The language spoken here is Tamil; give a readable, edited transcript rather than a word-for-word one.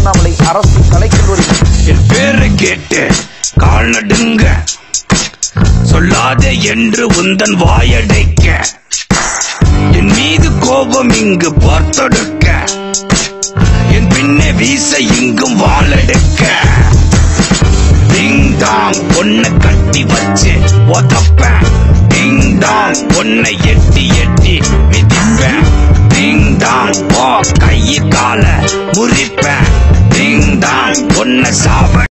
திருவண்ணாமலை அரசு கலைக்கல்லூரி. என் பேரை கேட்டு கால் நடுங்க, சொல்லாதே என்று உந்தன் வாயடைக்க, என் மீது கோபம் இங்கு பார்த்தொடுக்க, என் பின்னே வீச இங்கும் வாழெடுக்க. டிங் டாங் பொண்ணை கட்டி வச்சு ஒதப்பேன், டிங் டாங் பொண்ணை எட்டி எட்டி மிதிப்பேன், டிங் டாங் ஓ கையை கால முறிப்பேன், டிங் டாங் பொண்ணை சாவ